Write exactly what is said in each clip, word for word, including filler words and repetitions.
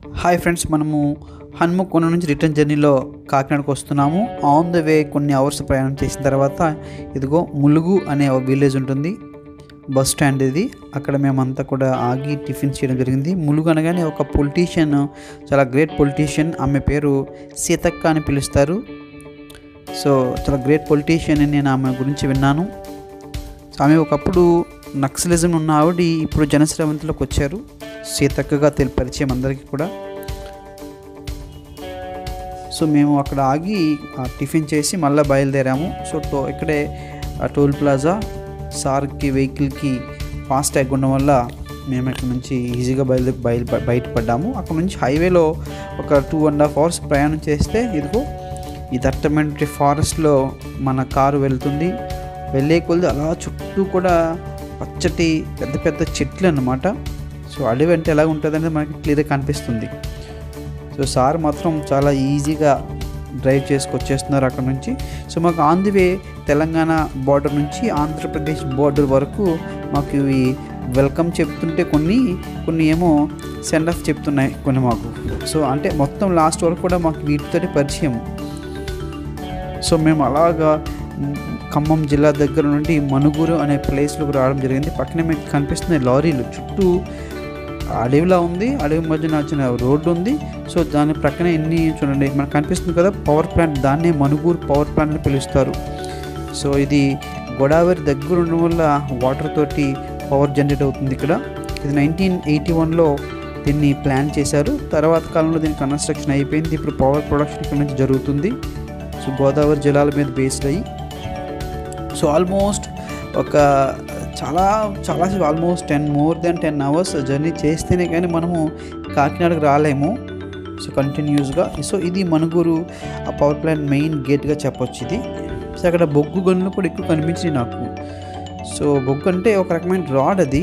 Hi friends, మనము హన్మకొండ నుంచి return జర్నీలో కాకినాడకు వస్తున్నాము. ఆన్ ద వే కొన్ని అవర్స్ ప్రయాణం చేసిన తర్వాత ఇదిగో ములుగు అనే ఒక విలేజ్ ఉంటుంది, బస్ స్టాండ్ ఇది. అక్కడ మేమంతా కూడా ఆగి టిఫిన్ చేయడం జరిగింది. ములుగు అనగానే ఒక పొలిటీషియన్, చాలా గ్రేట్ పొలిటీషియన్, ఆమె పేరు సీతక్క అని పిలుస్తారు. సో చాలా గ్రేట్ పొలిటీషియన్ అని నేను ఆమె గురించి విన్నాను. ఆమె ఒకప్పుడు నక్సలిజం ఉన్న ఆవిడ ఇప్పుడు జనశ్రవంతిలోకి వచ్చారు. సీతక్కగా తెలి పరిచయం అందరికీ కూడా. సో మేము అక్కడ ఆగి టిఫిన్ చేసి మళ్ళీ బయలుదేరాము. సో టో ఇక్కడే టోల్ ప్లాజా సార్కి వెహికల్కి ఫాస్ట్ ట్యాగ్ ఉండడం వల్ల మేము ఇక్కడ నుంచి ఈజీగా బయలు బయలు బయటపడ్డాము. అక్కడ నుంచి హైవేలో ఒక టూ అండ్ హాఫ్ అవర్స్ ప్రయాణం చేస్తే ఇదిగో ఈ దట్టమైన ఫారెస్ట్లో మన కారు వెళ్తుంది. వెళ్ళే కొద్ది అలా చుట్టూ కూడా పచ్చటి పెద్ద పెద్ద చెట్లు అన్నమాట. సో అడవి అంటే ఎలా ఉంటుంది అనేది మనకి క్లియర్గా కనిపిస్తుంది. సో సార్ మాత్రం చాలా ఈజీగా డ్రైవ్ చేసుకొచ్చేస్తున్నారు అక్కడ నుంచి. సో మాకు on the way Telangana border నుంచి ఆంధ్రప్రదేశ్ బార్డర్ వరకు మాకు ఇవి వెల్కమ్ చెప్తుంటే కొన్ని కొన్ని ఏమో సెండ్ ఆఫ్ చెప్తున్నాయి కొన్ని మాకు. సో అంటే మొత్తం లాస్ట్ వరకు కూడా మాకు వీటితోటి పరిచయం. సో మేము అలాగా ఖమ్మం జిల్లా దగ్గర నుండి మనుగురు అనే ప్లేస్లోకి రావడం జరిగింది. పక్కనే మీకు కనిపిస్తున్నాయి లారీలు, చుట్టూ అడవిలా ఉంది, అడవి మధ్యన వచ్చిన రోడ్డు ఉంది. సో దాని ప్రక్కనే ఎన్ని చూడండి మనకు కనిపిస్తుంది కదా పవర్ ప్లాంట్, దాన్నే మనుగూరు పవర్ ప్లాంట్ అని పిలుస్తారు. సో ఇది గోదావరి దగ్గర ఉండడం వల్ల వాటర్ తోటి పవర్ జనరేట్ అవుతుంది ఇక్కడ. ఇది నైన్టీన్ ఎయిటీ వన్లో దీన్ని ప్లాన్ చేశారు. తర్వాత కాలంలో దీని కన్స్ట్రక్షన్ అయిపోయింది. ఇప్పుడు పవర్ ప్రొడక్షన్ ఇక్కడ నుంచి జరుగుతుంది. సో గోదావరి జలాల మీద బేస్డ్ అయ్యి సో ఆల్మోస్ట్ ఒక చాలా చాలా almost ten more than ten hours journey చేస్తేనే కానీ మనము కాకినాడకు రాలేము. సో కంటిన్యూస్గా. సో ఇది మనుగూరు ఆ పవర్ ప్లాంట్ మెయిన్ గేట్గా చెప్పొచ్చు ఇది. సో అక్కడ బొగ్గు గనులు కూడా ఎక్కువ కనిపించింది నాకు. సో బొగ్గు అంటే ఒక రకమైన రాడ్ అది.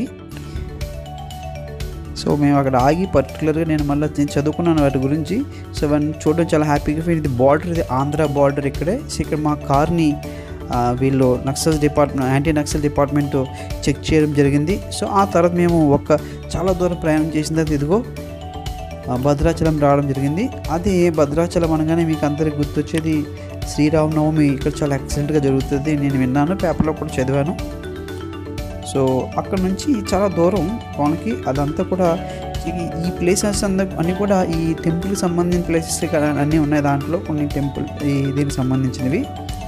సో మేము అక్కడ ఆగి పర్టికులర్గా నేను మళ్ళీ నేను చదువుకున్నాను వాటి గురించి. సో అవన్నీ చూడడం చాలా హ్యాపీగా ఫీల్. ఇది బార్డర్, ఇది ఆంధ్ర బార్డర్ ఇక్కడే. సో ఇక్కడ మా కార్ని వీళ్ళు Naxal department anti Naxal department check చేయడం జరిగింది. సో ఆ తర్వాత మేము ఒక చాలా దూరం ప్రయాణం చేసిన తర్వాత ఇదిగో భద్రాచలం రావడం జరిగింది. అదే భద్రాచలం అనగానే మీకు అందరికి గుర్తొచ్చేది శ్రీరామనవమి ఇక్కడ చాలా ఎక్సలెంట్గా జరుగుతుంది. నేను విన్నాను, పేపర్లో కూడా చదివాను. సో అక్కడ నుంచి చాలా దూరం మనకి అదంతా కూడా ఈ ప్లేసెస్ అంద అన్నీ కూడా ఈ టెంపుల్కి సంబంధించిన ప్లేసెస్ అన్నీ ఉన్నాయి. దాంట్లో కొన్ని టెంపుల్ ఈ దీనికి సంబంధించినవి.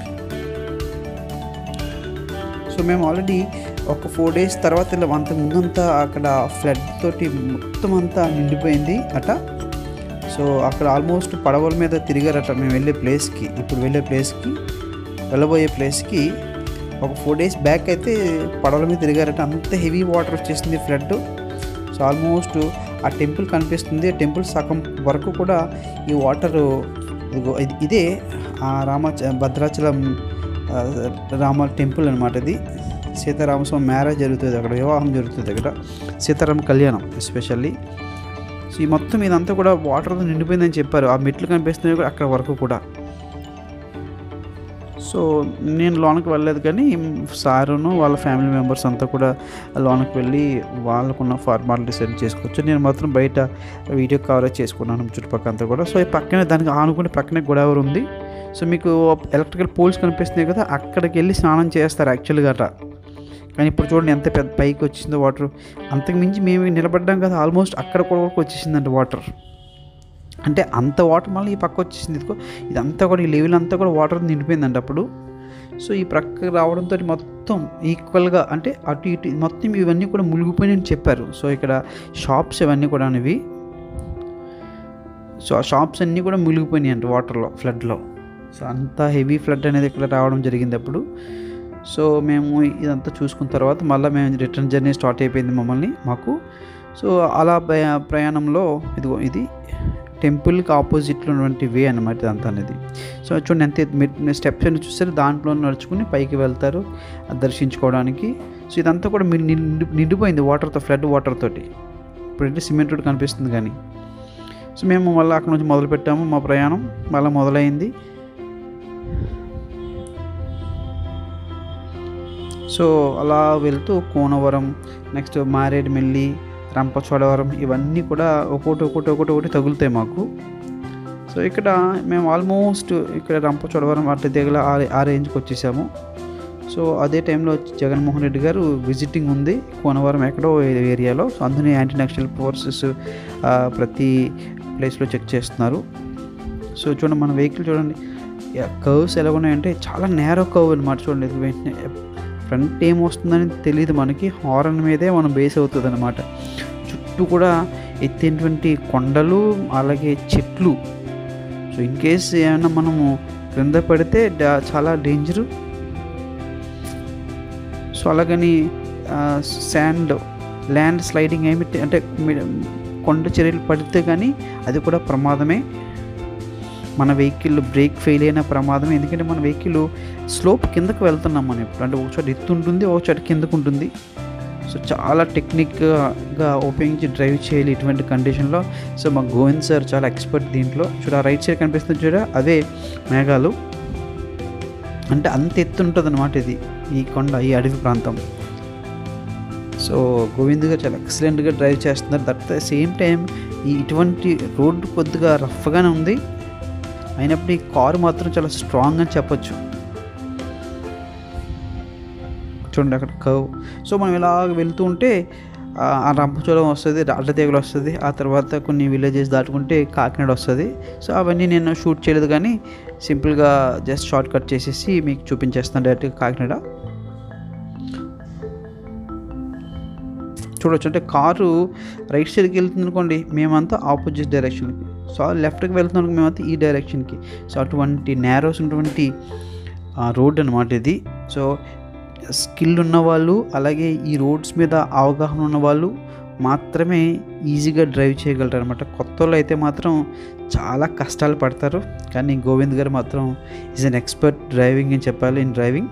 సో మేము ఆల్రెడీ ఒక ఫోర్ డేస్ తర్వాత ఇలా అంత ముందంతా అక్కడ ఫ్లడ్ తోటి మొత్తం అంతా నిండిపోయింది అట. సో అక్కడ ఆల్మోస్ట్ పడవల మీద తిరిగారట మేము వెళ్ళే ప్లేస్కి, ఇప్పుడు వెళ్ళే ప్లేస్కి వెళ్ళబోయే ప్లేస్కి ఒక ఫోర్ డేస్ బ్యాక్ అయితే పడవల మీద తిరిగారట. అంత హెవీ వాటర్ వచ్చేసింది ఫ్లడ్. సో ఆల్మోస్ట్ ఆ టెంపుల్ కనిపిస్తుంది. ఆ టెంపుల్ సగం వరకు కూడా ఈ వాటరు ఇదే ఆ రామ భద్రాచలం రామ టెంపుల్ అనమాట. ఇది సీతారామస్వామి మ్యారేజ్ జరుగుతుంది అక్కడ, వివాహం జరుగుతుంది అక్కడ, సీతారామ కళ్యాణం ఎస్పెషల్లీ. సో ఈ మొత్తం ఇదంతా కూడా వాటర్తో నిండిపోయిందని చెప్పారు. ఆ మెట్లు కనిపిస్తున్నాయి కూడా అక్కడ వరకు కూడా. సో నేను లోనకి వెళ్ళలేదు కానీ సారును వాళ్ళ ఫ్యామిలీ మెంబర్స్ అంతా కూడా లోనకి వెళ్ళి వాళ్ళకున్న ఫార్మాలిటీస్ అన్ని చేసుకోవచ్చు. నేను మాత్రం బయట వీడియో కవరేజ్ చేసుకున్నాను చుట్టుపక్కల అంతా కూడా. సో ఈ పక్కనే దానికి ఆనుకుని పక్కనే గోదావరి ఉంది. సో మీకు ఎలక్ట్రికల్ పోల్స్ కనిపిస్తున్నాయి కదా, అక్కడికి వెళ్ళి స్నానం చేస్తారు యాక్చువల్గా అట. కానీ ఇప్పుడు చూడండి ఎంత పెద్ద పైకి వచ్చిందో వాటర్. అంతకుమించి మేము నిలబడ్డాం కదా, ఆల్మోస్ట్ అక్కడ కూడా వచ్చేసిందంట వాటర్. అంటే అంత వాటర్ మళ్ళీ ఈ పక్క వచ్చేసింది. ఇదిగో ఇదంతా కూడా ఈ లెవెల్ అంతా కూడా వాటర్ నిండిపోయిందంట అప్పుడు. సో ఈ ప్రక్క రావడంతో మొత్తం ఈక్వల్గా అంటే అటు ఇటు మొత్తం ఇవన్నీ కూడా మునిగిపోయినాయని చెప్పారు. సో ఇక్కడ షాప్స్ ఇవన్నీ కూడా ఇవి. సో ఆ షాప్స్ అన్నీ కూడా మునిగిపోయినాయి అంట వాటర్లో, ఫ్లడ్లో. సో అంత హెవీ ఫ్లడ్ అనేది ఇక్కడ రావడం జరిగింది అప్పుడు. సో మేము ఇదంతా చూసుకున్న తర్వాత మళ్ళీ మేము రిటర్న్ జర్నీ స్టార్ట్ అయిపోయింది మమ్మల్ని మాకు. సో అలా ప్రయాణంలో ఇదిగో ఇది టెంపుల్కి ఆపోజిట్లో ఉన్నటువంటి వే అనమాట ఇదంతా అనేది. సో చూడండి ఎంత స్టెప్స్ అని చూస్తారు, దాంట్లో నడుచుకుని పైకి వెళ్తారు దర్శించుకోవడానికి. సో ఇదంతా కూడా నిండి నిండిపోయింది వాటర్తో, ఫ్లడ్ వాటర్ తోటి. ఇప్పుడైతే సిమెంట్ రోడ్ కనిపిస్తుంది కానీ. సో మేము మళ్ళీ అక్కడ నుంచి మొదలు పెట్టాము మా ప్రయాణం, మళ్ళీ మొదలైంది. సో అలా వెళ్తూ కోనవరం, నెక్స్ట్ మారేడుమిల్లి, రంపచోడవరం ఇవన్నీ కూడా ఒక్కొక్కటి ఒక్కొక్కటి ఒక్కొక్కటి ఒకటి తగులుతాయి మాకు. సో ఇక్కడ మేము ఆల్మోస్ట్ ఇక్కడ రంపచోడవరం అట్ల దగ్గర ఆ ఆ రేంజ్కి వచ్చేసాము. సో అదే టైంలో జగన్మోహన్ రెడ్డి గారు విజిటింగ్ ఉంది కోనవరం ఎక్కడో ఏరియాలో. సో అందుకని యాంటీ నక్సల్ ఫోర్సెస్ ప్రతి ప్లేస్లో చెక్ చేస్తున్నారు. సో చూడండి మన వెహికల్ చూడండి కర్వ్స్ ఎలా ఉన్నాయంటే చాలా నేరో కర్వ్ అనమాట. చూడండి వెంటనే ఫ్రంట్ ఏం వస్తుందని తెలియదు మనకి, హారన్ మీదే మనం బేస్ అవుతుంది అనమాట. చుట్టూ కూడా ఎత్తైనటువంటి కొండలు అలాగే చెట్లు. సో ఇన్ కేస్ ఏమైనా మనము క్రింద పడితే చాలా డేంజరు. సో అలాగని శాండ్ ల్యాండ్ స్లైడింగ్ ఏమి అంటే కొండ చర్యలు పడితే కానీ అది కూడా ప్రమాదమే. మన వెహికల్ బ్రేక్ ఫెయిల్ అయిన ప్రమాదమే. ఎందుకంటే మన వెహికల్ స్లోప్ కిందకు వెళ్తున్నాం మనం ఇప్పుడు. అంటే ఒక చోట ఎత్తు ఉంటుంది, ఒక చోట కిందకు ఉంటుంది. సో చాలా టెక్నిక్గా ఉపయోగించి డ్రైవ్ చేయాలి ఇటువంటి కండిషన్లో. సో మా గోవింద్ సార్ చాలా ఎక్స్పర్ట్ దీంట్లో. చూడ రైట్ సైడ్ కనిపిస్తుంది చూడ, అదే మేఘాలు. అంటే అంత ఎత్తు ఉంటుంది అనమాట ఇది, ఈ కొండ, ఈ అడవి ప్రాంతం. సో గోవింద్ గారు చాలా ఎక్సలెంట్గా డ్రైవ్ చేస్తున్నారు. దట్ ద సేమ్ టైం ఈ ఇటువంటి రోడ్డు కొద్దిగా రఫ్గానే ఉంది, అయినప్పుడు ఈ కారు మాత్రం చాలా స్ట్రాంగ్ అని చెప్పొచ్చు. చూడండి అక్కడ కర్వ్. సో మనం ఇలా వెళ్తూ ఉంటే ఆ రంపచోడవరం వస్తుంది, అడ్డతీగలు వస్తుంది, ఆ తర్వాత కొన్ని విలేజెస్ దాటుకుంటే కాకినాడ వస్తుంది. సో అవన్నీ నేను షూట్ చేయలేదు కానీ సింపుల్గా జస్ట్ షార్ట్ కట్ చేసేసి మీకు చూపించేస్తాను డైరెక్ట్గా కాకినాడ. చూడవచ్చు అంటే కారు రైట్ సైడ్కి వెళ్తుంది అనుకోండి, మేమంతా ఆపోజిట్ డైరెక్షన్కి. సో లెఫ్ట్కి వెళ్తున్నాం మేమంతా ఈ డైరెక్షన్కి. సో అటువంటి నేరోస్ ఉన్నటువంటి రోడ్ అనమాట ఇది. సో స్కిల్ ఉన్నవాళ్ళు అలాగే ఈ రోడ్స్ మీద అవగాహన ఉన్నవాళ్ళు మాత్రమే ఈజీగా డ్రైవ్ చేయగలరు అనమాట. కొత్త వాళ్ళు అయితే మాత్రం చాలా కష్టాలు పడతారు. కానీ గోవింద్ గారు మాత్రం ఈజ్ అన్ ఎక్స్పర్ట్ డ్రైవింగ్ అని చెప్పాలి, ఇన్ డ్రైవింగ్.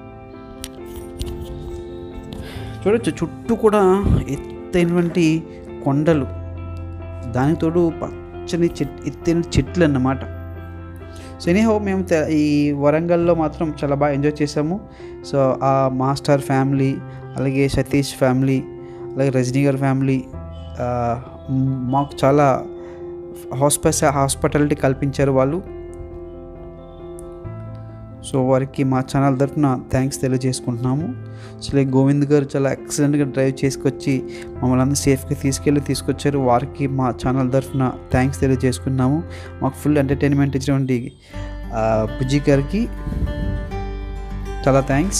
చూడవచ్చు చుట్టూ కూడా ఎత్తైనటువంటి కొండలు, దానికి తోడు పచ్చని చెట్ ఎత్తైన చెట్లు అన్నమాట. సో ఎనీహౌ మేము ఈ వరంగల్లో మాత్రం చాలా బాగా ఎంజాయ్ చేసాము. సో ఆ మాస్టర్ ఫ్యామిలీ అలాగే సతీష్ ఫ్యామిలీ అలాగే రజనీ గారి ఫ్యామిలీ మాకు చాలా హాస్పిట హాస్పిటాలిటీ కల్పించారు వాళ్ళు. సో వారికి మా ఛానల్ తరఫున థ్యాంక్స్ తెలియజేసుకుంటున్నాము. సో లైక్ గోవింద్ గారు చాలా ఎక్సలెంట్గా డ్రైవ్ చేసుకొచ్చి మమ్మల్ని అందరూ సేఫ్గా తీసుకెళ్ళి తీసుకొచ్చారు. వారికి మా ఛానల్ తరఫున థ్యాంక్స్ తెలియజేసుకున్నాము. మాకు ఫుల్ ఎంటర్టైన్మెంట్ ఇచ్చినటువంటి బుజ్జి గారికి చాలా థ్యాంక్స్.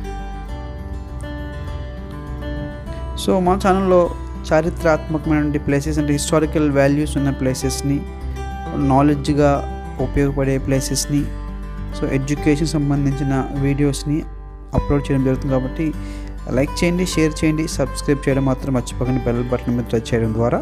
సో మా ఛానల్లో చారిత్రాత్మకమైనటువంటి ప్లేసెస్ అంటే హిస్టారికల్ వాల్యూస్ ఉన్న ప్లేసెస్ని, నాలెడ్జ్గా ఉపయోగపడే ప్లేసెస్ని, సో ఎడ్యుకేషన్ సంబంధించిన వీడియోస్ని అప్లోడ్ చేయడం జరుగుతుంది. కాబట్టి లైక్ చేయండి, షేర్ చేయండి, సబ్స్క్రైబ్ చేయడం మాత్రం మర్చిపోకండి బెల్ బటన్ మీద టచ్ చేయడం ద్వారా.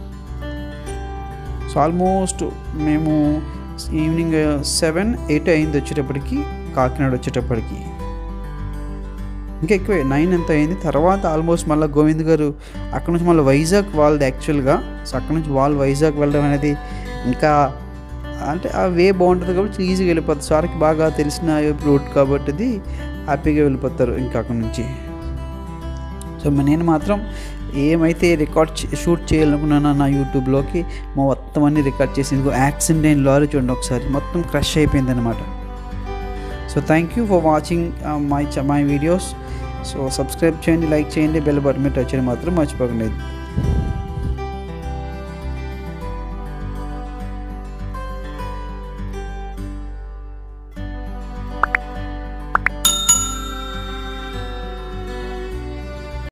సో ఆల్మోస్ట్ మేము ఈవినింగ్ సెవెన్ ఎయిట్ అయింది వచ్చేటప్పటికి, కాకినాడ వచ్చేటప్పటికి ఇంకా ఎక్కువే నైన్ ఎంత అయింది. తర్వాత ఆల్మోస్ట్ మళ్ళీ గోవింద్ గారు అక్కడ నుంచి మళ్ళీ వైజాగ్ వాళ్ళది యాక్చువల్గా. సో అక్కడ నుంచి వాళ్ళు వైజాగ్ వెళ్ళడం అనేది ఇంకా అంటే ఆ వే బాగుంటుంది కాబట్టి ఈజీగా వెళ్ళిపోతుంది. సార్కి బాగా తెలిసిన రోడ్ కాబట్టి అది హ్యాపీగా వెళ్ళిపోతారు ఇంకా అక్కడ నుంచి. సో నేను మాత్రం ఏమైతే రికార్డ్ షూట్ చేయాలనుకున్నానో నా యూట్యూబ్లోకి మొత్తం అన్ని రికార్డ్ చేసి, ఇంకో యాక్సిడెంట్ అయిన లారీ చూడండి ఒకసారి మొత్తం క్రష్ అయిపోయింది అనమాట. So thank you for watching my my videos. So subscribe చేయండి, లైక్ చేయండి, బెల్ బటన్ మీద టచ్ చేయడం మాత్రం మర్చిపోకండి.